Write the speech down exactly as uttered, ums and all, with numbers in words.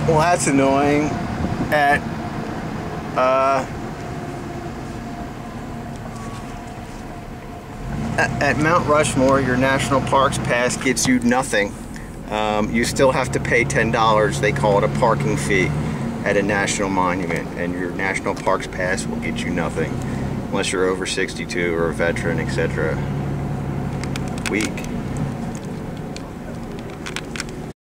Well, that's annoying. At uh, at, at Mount Rushmore, your National Parks Pass gets you nothing. Um, you still have to pay ten dollars. They call it a parking fee at a national monument, and your National Parks Pass will get you nothing unless you're over sixty-two or a veteran, et cetera. Weak.